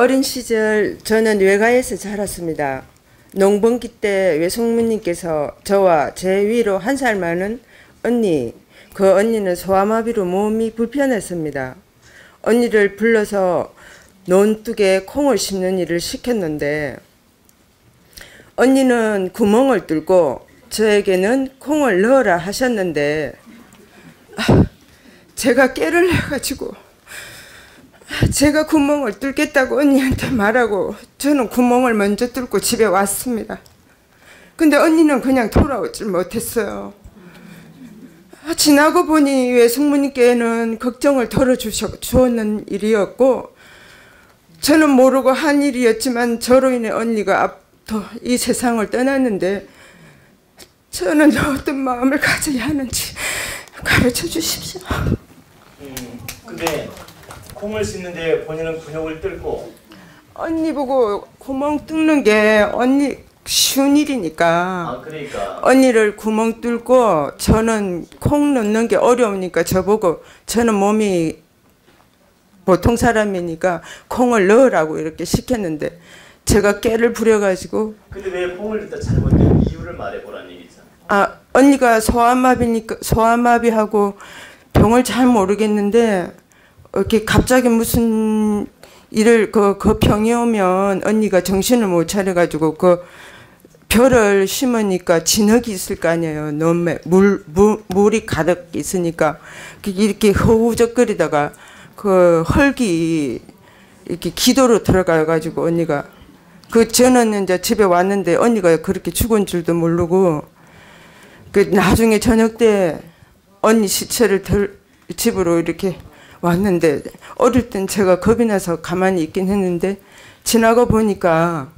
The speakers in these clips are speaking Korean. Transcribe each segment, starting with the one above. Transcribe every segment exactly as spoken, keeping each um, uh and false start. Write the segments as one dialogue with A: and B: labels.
A: 어린 시절 저는 외가에서 자랐습니다. 농번기 때 외숙모님께서 저와 제 위로 한 살 많은 언니, 그 언니는 소아마비로 몸이 불편했습니다. 언니를 불러서 논둑에 콩을 심는 일을 시켰는데 언니는 구멍을 뚫고 저에게는 콩을 넣어라 하셨는데 아, 제가 깨를 해가지고 제가 구멍을 뚫겠다고 언니한테 말하고 저는 구멍을 먼저 뚫고 집에 왔습니다. 근데 언니는 그냥 돌아오질 못했어요. 지나고 보니 외숙모님께는 걱정을 덜어주었는 일이었고 저는 모르고 한 일이었지만 저로 인해 언니가 이 세상을 떠났는데 저는 어떤 마음을 가져야 하는지 가르쳐 주십시오.
B: 음, 근데 콩을 씹는데 본인은 근육을 뚫고
A: 언니 보고 구멍 뚫는 게 언니 쉬운 일이니까
B: 아, 그러니까.
A: 언니를 구멍 뚫고 저는 콩 넣는 게 어려우니까 저보고 저는 몸이 보통 사람이니까 콩을 넣으라고 이렇게 시켰는데 제가 깨를 부려가지고
B: 근데 왜 콩을 넣다 잘못된 이유를 말해보라는 얘기잖아.
A: 아 언니가 소아마비니까 소아마비하고 병을 잘 모르겠는데 이렇게 갑자기 무슨 일을 그, 그 병이 오면 언니가 정신을 못 차려가지고 그 벼를 심으니까 진흙이 있을 거 아니에요. 논매 물, 물 물이 가득 있으니까 이렇게 허우적거리다가 그 흙이 이렇게 기도로 들어가가지고 언니가 그 저는 이제 집에 왔는데 언니가 그렇게 죽은 줄도 모르고 그 나중에 저녁 때 언니 시체를 들, 집으로 이렇게 왔는데 어릴 땐 제가 겁이 나서 가만히 있긴 했는데 지나고 보니까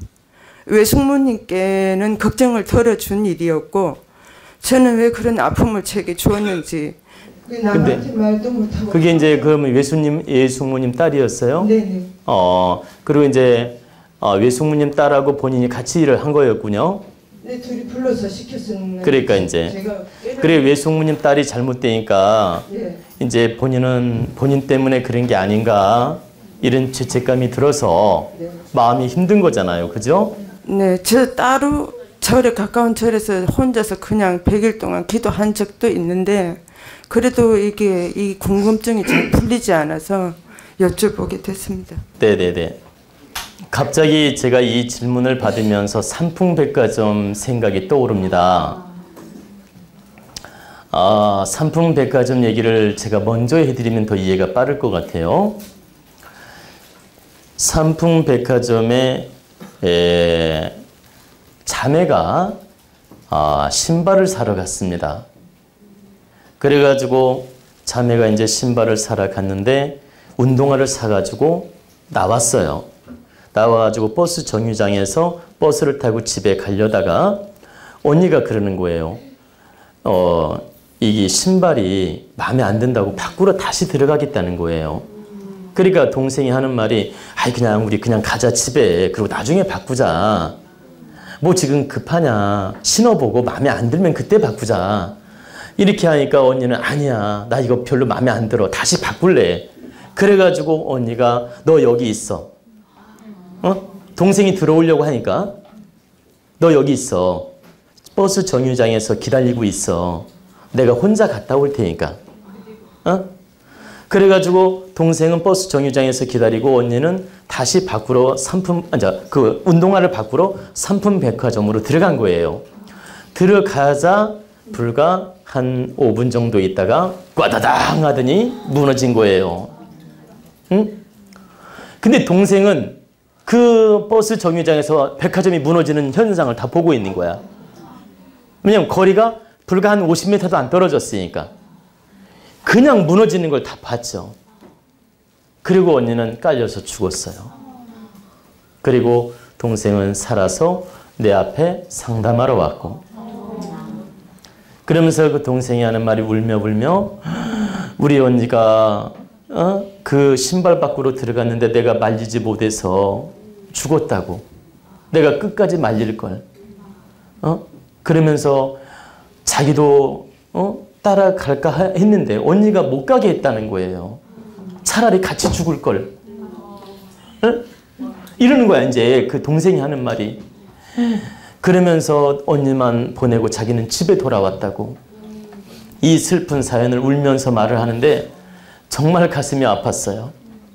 A: 외숙모님께는 걱정을 덜어준 일이었고 저는 왜 그런 아픔을 제게 주었는지
B: 근데
A: 말도 못하고
B: 그게 이제 그 외숙님 외숙모님 딸이었어요?
A: 네네.
B: 어 그리고 이제 어, 외숙모님 딸하고 본인이 같이 일을 한 거였군요.
A: 네, 둘이 불러서 시켰었는데
B: 그러니까 이제 그래 외숙모님 딸이 잘못되니까
A: 네.
B: 이제 본인은 본인 때문에 그런 게 아닌가 이런 죄책감이 들어서
A: 네.
B: 마음이 힘든 거잖아요, 그죠?
A: 네, 저 따로 절에 가까운 절에서 혼자서 그냥 백 일 동안 기도한 적도 있는데 그래도 이게 이 궁금증이 잘 풀리지 않아서 여쭤보게 됐습니다.
B: 네네네. 갑자기 제가 이 질문을 받으면서 삼풍백화점 생각이 떠오릅니다. 아, 삼풍백화점 얘기를 제가 먼저 해드리면 더 이해가 빠를 것 같아요. 삼풍백화점에 에, 자매가 아, 신발을 사러 갔습니다. 그래가지고 자매가 이제 신발을 사러 갔는데 운동화를 사가지고 나왔어요. 나와가지고 버스 정류장에서 버스를 타고 집에 가려다가 언니가 그러는 거예요. 어, 이게 신발이 마음에 안 든다고 밖으로 다시 들어가겠다는 거예요. 그러니까 동생이 하는 말이 아이 그냥 우리 그냥 가자 집에 그리고 나중에 바꾸자. 뭐 지금 급하냐 신어보고 마음에 안 들면 그때 바꾸자. 이렇게 하니까 언니는 아니야 나 이거 별로 마음에 안 들어 다시 바꿀래. 그래가지고 언니가 너 여기 있어. 어? 동생이 들어오려고 하니까 너 여기 있어. 버스 정류장에서 기다리고 있어. 내가 혼자 갔다 올 테니까. 어? 그래가지고 동생은 버스 정류장에서 기다리고 언니는 다시 밖으로 상품, 아니, 그 운동화를 밖으로 삼풍백화점으로 들어간 거예요. 들어가자 불과 한 오 분 정도 있다가 꽈다당 하더니 무너진 거예요. 응? 근데 동생은 그 버스 정류장에서 백화점이 무너지는 현상을 다 보고 있는 거야. 왜냐면 거리가 불과 한 오십 미터도 안 떨어졌으니까. 그냥 무너지는 걸 다 봤죠. 그리고 언니는 깔려서 죽었어요. 그리고 동생은 살아서 내 앞에 상담하러 왔고 그러면서 그 동생이 하는 말이 울며 불며 우리 언니가 어? 그 신발 밖으로 들어갔는데 내가 말리지 못해서 죽었다고. 내가 끝까지 말릴걸. 어? 그러면서 자기도 어? 따라갈까 했는데 언니가 못 가게 했다는 거예요. 차라리 같이 죽을걸. 응? 이러는 거야, 이제 그 동생이 하는 말이. 그러면서 언니만 보내고 자기는 집에 돌아왔다고. 이 슬픈 사연을 울면서 말을 하는데 정말 가슴이 아팠어요.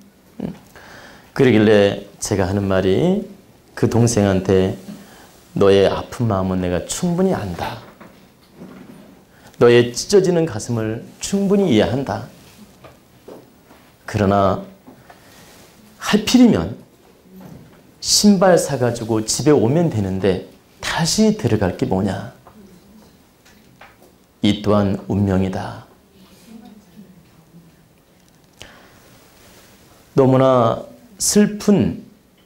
B: 그러길래 제가 하는 말이 그 동생한테 너의 아픈 마음은 내가 충분히 안다. 너의 찢어지는 가슴을 충분히 이해한다. 그러나 하필이면 신발 사가지고 집에 오면 되는데 다시 들어갈 게 뭐냐. 이 또한 운명이다. 너무나 슬픈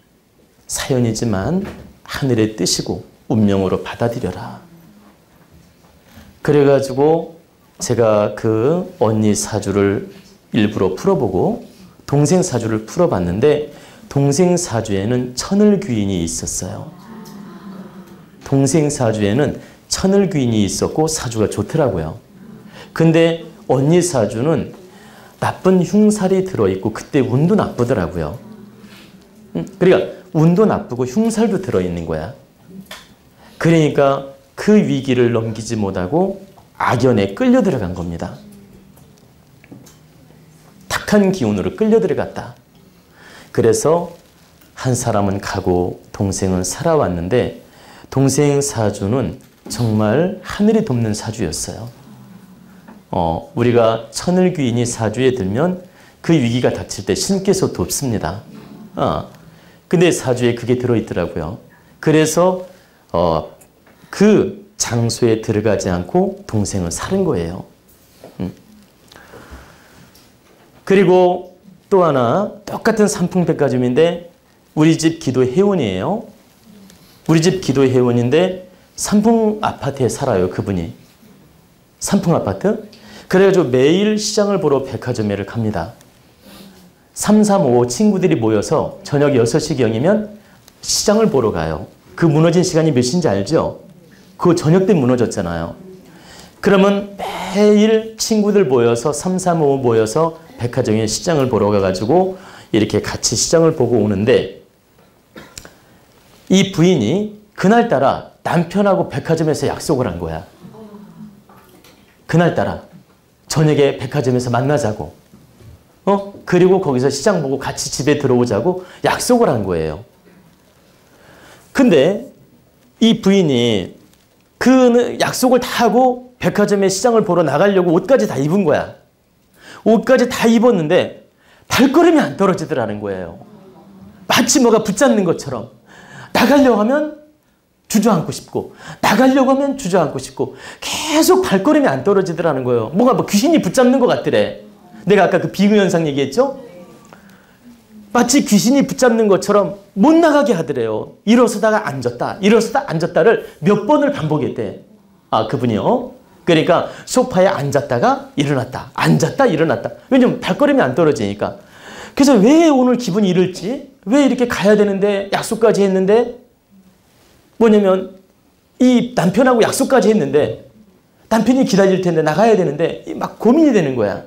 B: 사연이지만 하늘의 뜻이고 운명으로 받아들여라. 그래가지고 제가 그 언니 사주를 일부러 풀어보고 동생 사주를 풀어봤는데 동생 사주에는 천을귀인이 있었어요. 동생 사주에는 천을귀인이 있었고 사주가 좋더라고요. 근데 언니 사주는 나쁜 흉살이 들어있고 그때 운도 나쁘더라고요. 그러니까 운도 나쁘고 흉살도 들어있는 거야. 그러니까 그 위기를 넘기지 못하고 악연에 끌려 들어간 겁니다. 탁한 기운으로 끌려 들어갔다. 그래서 한 사람은 가고 동생은 살아왔는데 동생 사주는 정말 하늘이 돕는 사주였어요. 어, 우리가 천을귀인이 사주에 들면 그 위기가 닥칠 때 신께서 돕습니다. 어, 근데 사주에 그게 들어있더라고요. 그래서 어, 그 장소에 들어가지 않고 동생은 살은 거예요. 음. 그리고 또 하나 똑같은 삼풍백화점인데 우리 집 기도 회원이에요. 우리 집 기도 회원인데 삼풍 아파트에 살아요. 그분이. 삼풍 아파트? 그래가지고 매일 시장을 보러 백화점에를 갑니다. 삼, 삼, 오 친구들이 모여서 저녁 여섯 시경이면 시장을 보러 가요. 그 무너진 시간이 몇 시인지 알죠? 그거 저녁 때 무너졌잖아요. 그러면 매일 친구들 모여서 삼, 삼, 오 모여서 백화점에 시장을 보러 가가지고 이렇게 같이 시장을 보고 오는데 이 부인이 그날따라 남편하고 백화점에서 약속을 한 거야. 그날따라 저녁에 백화점에서 만나자고. 어? 그리고 거기서 시장 보고 같이 집에 들어오자고 약속을 한 거예요. 근데 이 부인이 그 약속을 다 하고 백화점에 시장을 보러 나가려고 옷까지 다 입은 거야. 옷까지 다 입었는데 발걸음이 안 떨어지더라는 거예요. 마치 뭐가 붙잡는 것처럼. 나가려고 하면 주저앉고 싶고 나가려고 하면 주저앉고 싶고 계속 발걸음이 안 떨어지더라는 거예요. 뭔가 뭐 귀신이 붙잡는 것 같더래. 내가 아까 그 비교 현상 얘기했죠? 마치 귀신이 붙잡는 것처럼 못 나가게 하더래요. 일어서다가 앉았다, 일어서다 앉았다를 몇 번을 반복했대. 아, 그분이요? 그러니까 소파에 앉았다가 일어났다, 앉았다 일어났다. 왜냐면 발걸음이 안 떨어지니까. 그래서 왜 오늘 기분이 이럴지, 왜 이렇게 가야 되는데 약속까지 했는데, 뭐냐면 이 남편하고 약속까지 했는데 남편이 기다릴 텐데 나가야 되는데 막 고민이 되는 거야.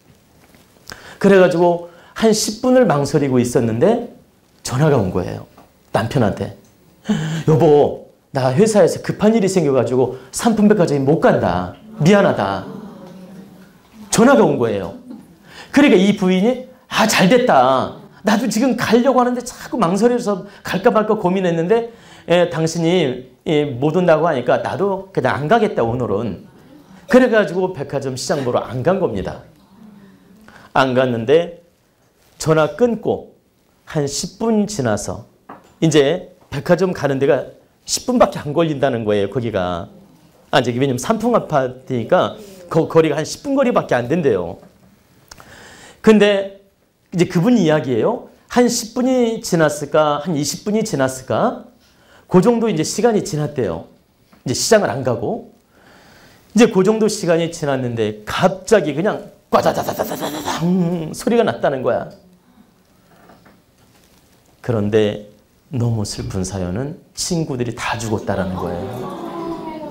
B: 그래가지고 한 십 분을 망설이고 있었는데 전화가 온 거예요. 남편한테. 여보, 나 회사에서 급한 일이 생겨가지고 삼풍백화점에 못 간다. 미안하다. 전화가 온 거예요. 그러니까 이 부인이 아, 잘됐다. 나도 지금 가려고 하는데 자꾸 망설여서 갈까 말까 고민했는데 예, 당신이 예, 못 온다고 하니까 나도 그냥 안 가겠다 오늘은. 그래가지고 백화점 시장 보러 안 간 겁니다. 안 갔는데 전화 끊고 한 십 분 지나서 이제 백화점 가는 데가 십 분밖에 안 걸린다는 거예요. 거기가. 아, 저기 왜냐면 삼풍 아파트니까 그 거리가 한 십 분 거리밖에 안 된대요. 근데 이제 그분 이야기예요. 한 십 분이 지났을까, 한 이십 분이 지났을까, 그 정도 이제 시간이 지났대요. 이제 시장을 안 가고. 이제 그 정도 시간이 지났는데 갑자기 그냥 꽈다다다다다다당 소리가 났다는 거야. 그런데 너무 슬픈 사연은 친구들이 다 죽었다라는 거예요.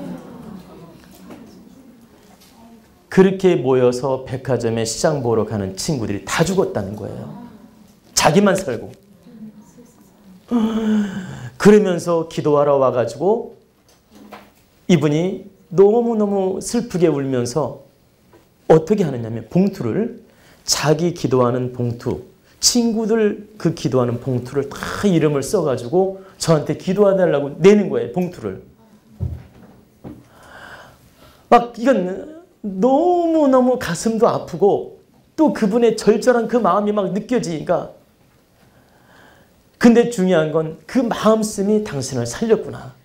B: 그렇게 모여서 백화점에 시장 보러 가는 친구들이 다 죽었다는 거예요. 자기만 살고. 그러면서 기도하러 와가지고 이분이 너무너무 슬프게 울면서 어떻게 하느냐면 봉투를, 자기 기도하는 봉투, 친구들 그 기도하는 봉투를 다 이름을 써가지고 저한테 기도해달라고 내는 거예요. 봉투를. 막 이건 너무너무 가슴도 아프고 또 그분의 절절한 그 마음이 막 느껴지니까, 근데 중요한 건 그 마음씀이 당신을 살렸구나.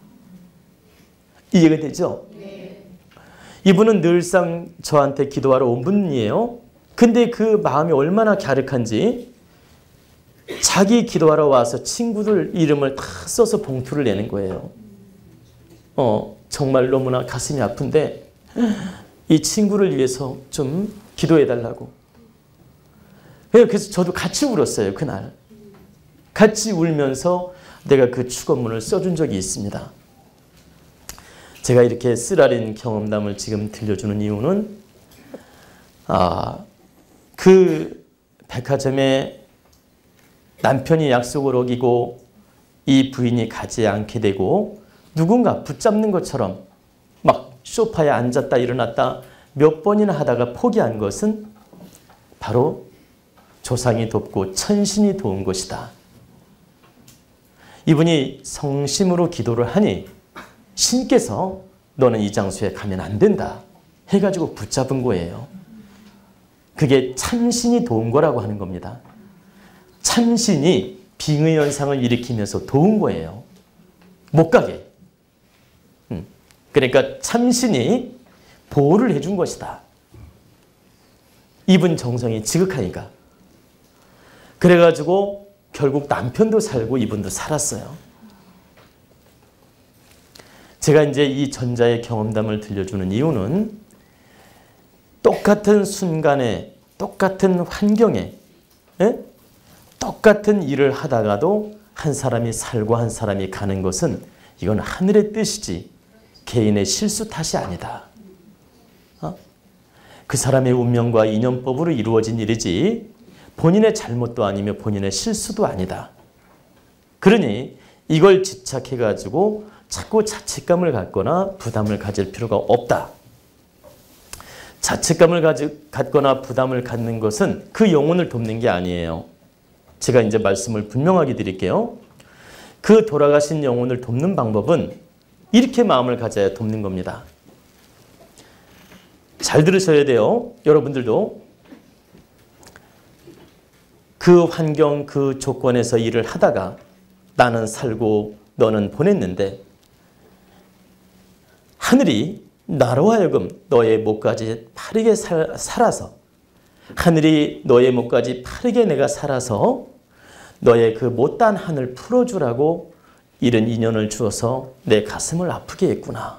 B: 이해가 되죠? 네. 이분은 늘상 저한테 기도하러 온 분이에요. 근데 그 마음이 얼마나 갸륵한지 자기 기도하러 와서 친구들 이름을 다 써서 봉투를 내는 거예요. 어, 정말 너무나 가슴이 아픈데 이 친구를 위해서 좀 기도해달라고. 그래서 저도 같이 울었어요. 그날. 같이 울면서 내가 그 축원문을 써준 적이 있습니다. 제가 이렇게 쓰라린 경험담을 지금 들려주는 이유는 아, 그 백화점에 남편이 약속을 어기고 이 부인이 가지 않게 되고 누군가 붙잡는 것처럼 막 소파에 앉았다 일어났다 몇 번이나 하다가 포기한 것은 바로 조상이 돕고 천신이 도운 것이다. 이분이 성심으로 기도를 하니 신께서 너는 이 장소에 가면 안 된다 해가지고 붙잡은 거예요. 그게 참신이 도운 거라고 하는 겁니다. 참신이 빙의현상을 일으키면서 도운 거예요. 못 가게. 그러니까 참신이 보호를 해준 것이다. 이분 정성이 지극하니까. 그래가지고 결국 남편도 살고 이분도 살았어요. 제가 이제 이 전자의 경험담을 들려주는 이유는 똑같은 순간에 똑같은 환경에 에? 똑같은 일을 하다가도 한 사람이 살고 한 사람이 가는 것은 이건 하늘의 뜻이지 개인의 실수 탓이 아니다. 어? 그 사람의 운명과 인연법으로 이루어진 일이지 본인의 잘못도 아니며 본인의 실수도 아니다. 그러니 이걸 집착해가지고 자꾸 자책감을 갖거나 부담을 가질 필요가 없다. 자책감을 가지, 갖거나 부담을 갖는 것은 그 영혼을 돕는 게 아니에요. 제가 이제 말씀을 분명하게 드릴게요. 그 돌아가신 영혼을 돕는 방법은 이렇게 마음을 가져야 돕는 겁니다. 잘 들으셔야 돼요. 여러분들도 그 환경, 그 조건에서 일을 하다가 나는 살고 너는 보냈는데 하늘이 나로 하여금 너의 목까지 파르게 살, 살아서 하늘이 너의 목까지 파르게 내가 살아서 너의 그 못단 한을 풀어주라고 이런 인연을 주어서 내 가슴을 아프게 했구나.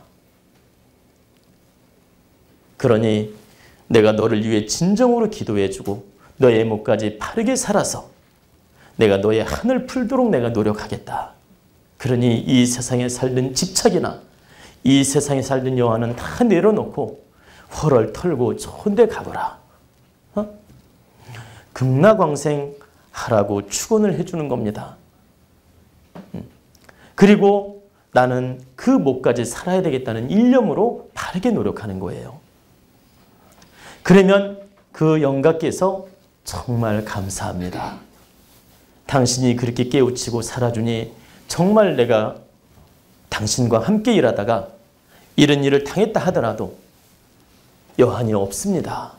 B: 그러니 내가 너를 위해 진정으로 기도해주고 너의 목까지 파르게 살아서 내가 너의 한을 풀도록 내가 노력하겠다. 그러니 이 세상에 살던 집착이나 이 세상에 살던 여한은 다 내려놓고 헐을 털고 좋은 데 가거라. 어? 극락광생 하라고 축원을 해주는 겁니다. 그리고 나는 그 목까지 살아야 되겠다는 일념으로 바르게 노력하는 거예요. 그러면 그 영가께서 정말 감사합니다. 당신이 그렇게 깨우치고 살아주니 정말 내가 당신과 함께 일하다가 이런 일을 당했다 하더라도 여한이 없습니다.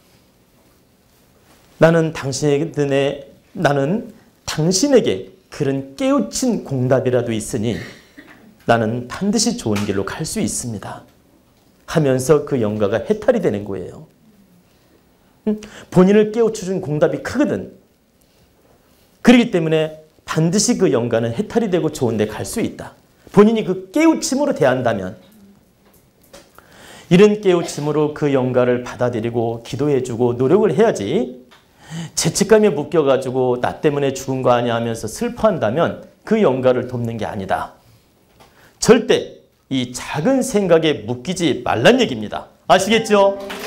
B: 나는 당신에게, 나는 당신에게 그런 깨우친 공답이라도 있으니 나는 반드시 좋은 길로 갈 수 있습니다. 하면서 그 영가가 해탈이 되는 거예요. 본인을 깨우쳐준 공답이 크거든. 그렇기 때문에 반드시 그 영가는 해탈이 되고 좋은 데 갈 수 있다. 본인이 그 깨우침으로 대한다면 이런 깨우침으로 그 영가를 받아들이고 기도해주고 노력을 해야지 죄책감에 묶여가지고 나 때문에 죽은 거 아니야 하면서 슬퍼한다면 그 영가를 돕는 게 아니다. 절대 이 작은 생각에 묶이지 말란 얘기입니다. 아시겠죠?